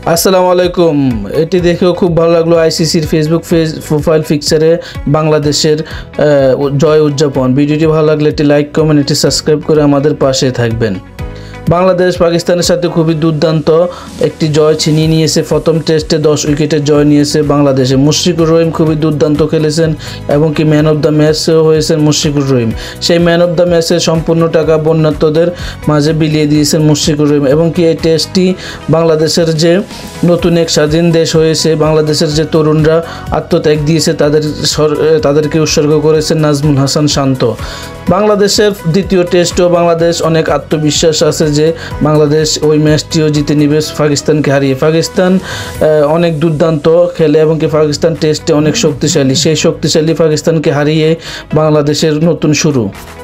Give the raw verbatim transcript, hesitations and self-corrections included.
আসসালামু আলাইকুম। এটি দেখেও খুব ভালো লাগলো। আইসিসির ফেসবুক পেজ প্রোফাইল পিকচারে বাংলাদেশের জয় উদযাপন। ভিডিওটি ভালো লাগলে একটি লাইক কমেন্ট একটি সাবস্ক্রাইব করে আমাদের পাশে থাকবেন। বাংলাদেশ পাকিস্তানের সাথে খুবই দুর্দান্ত একটি জয় ছিনিয়ে নিয়েছে। প্রথম টেস্টে দশ উইকেটের জয় নিয়েছে বাংলাদেশে। মুশফিকুর রহিম খুবই দুর্দান্ত খেলেছেন এবং কি ম্যান অফ দ্য ম্যাচও হয়েছেন মুশফিকুর রহিম। সেই ম্যান অফ দ্য ম্যাচের সম্পূর্ণ টাকা বন্যার্থদের মাঝে বিলিয়ে দিয়েছেন মুশফিকুর রহিম এবং কি এই টেস্টটি বাংলাদেশের যে নতুন এক স্বাধীন দেশ হয়েছে, বাংলাদেশের যে তরুণরা আত্মত্যাগ দিয়েছে তাদের তাদেরকে উৎসর্গ করেছেন নাজমুল হাসান শান্ত। বাংলাদেশের দ্বিতীয় টেস্টও বাংলাদেশ অনেক আত্মবিশ্বাস আছে যে বাংলাদেশ ওই ম্যাচটিও জিতে নিবে পাকিস্তানকে হারিয়ে। পাকিস্তান অনেক দুর্দান্ত খেলে এবং কি পাকিস্তান টেস্টে অনেক শক্তিশালী। সেই শক্তিশালী পাকিস্তানকে হারিয়ে বাংলাদেশের নতুন শুরু।